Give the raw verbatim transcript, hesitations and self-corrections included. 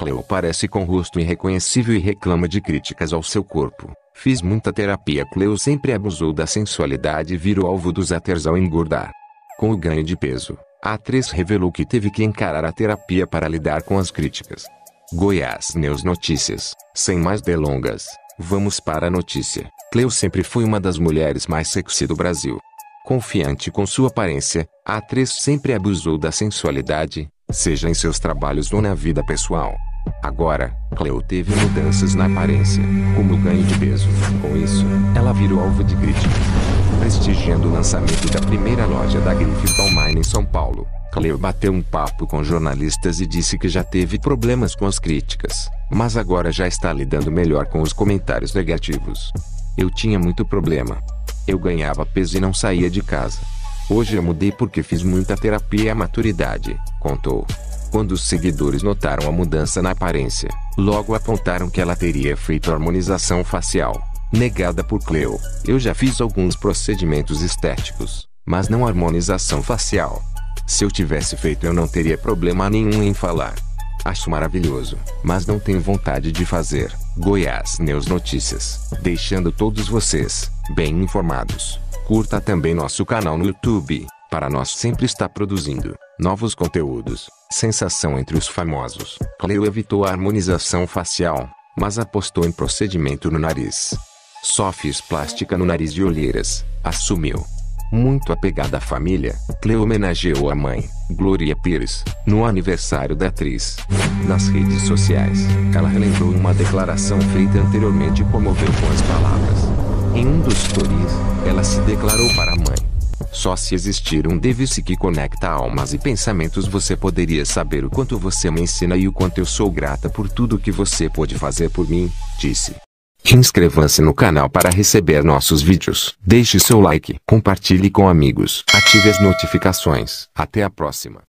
Cleo parece com rosto irreconhecível e reclama de críticas ao seu corpo. Fiz muita terapia. Cleo sempre abusou da sensualidade e virou alvo dos haters ao engordar. Com o ganho de peso, a atriz revelou que teve que encarar a terapia para lidar com as críticas. Goiás News Notícias. Sem mais delongas, vamos para a notícia. Cleo sempre foi uma das mulheres mais sexy do Brasil. Confiante com sua aparência, a atriz sempre abusou da sensualidade, seja em seus trabalhos ou na vida pessoal. Agora, Cleo teve mudanças na aparência, como o ganho de peso. Com isso, ela virou alvo de críticas. Prestigiando o lançamento da primeira loja da Grife Online em São Paulo, Cleo bateu um papo com jornalistas e disse que já teve problemas com as críticas, mas agora já está lidando melhor com os comentários negativos. Eu tinha muito problema. Eu ganhava peso e não saía de casa. Hoje eu mudei porque fiz muita terapia e a maturidade, contou. Quando os seguidores notaram a mudança na aparência, logo apontaram que ela teria feito harmonização facial, negada por Cleo. Eu já fiz alguns procedimentos estéticos, mas não harmonização facial. Se eu tivesse feito eu não teria problema nenhum em falar. Acho maravilhoso, mas não tenho vontade de fazer. Goiás News Notícias, deixando todos vocês bem informados. Curta também nosso canal no YouTube, para nós sempre estar produzindo novos conteúdos. Sensação entre os famosos. Cleo evitou a harmonização facial, mas apostou em procedimento no nariz. Só fiz plástica no nariz e olheiras, assumiu. Muito apegada à família, Cleo homenageou a mãe, Glória Pires, no aniversário da atriz. Nas redes sociais, ela relembrou uma declaração feita anteriormente e comoveu com as palavras. Em um dos stories, ela se declarou para a mãe: só se existir um device que conecta almas e pensamentos você poderia saber o quanto você me ensina e o quanto eu sou grata por tudo que você pôde fazer por mim, disse. Inscreva-se no canal para receber nossos vídeos. Deixe seu like, compartilhe com amigos, ative as notificações. Até a próxima.